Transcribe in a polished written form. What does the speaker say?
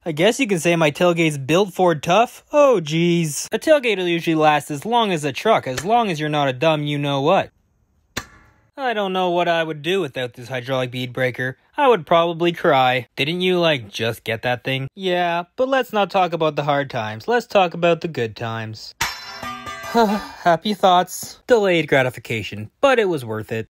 I guess you can say my tailgate's built Ford tough. Oh geez. A tailgate will usually last as long as a truck, as long as you're not a dumb you-know-what. I don't know what I would do without this hydraulic bead breaker. I would probably cry. Didn't you, just get that thing? Yeah, but let's not talk about the hard times. Let's talk about the good times. Happy thoughts. Delayed gratification, but it was worth it.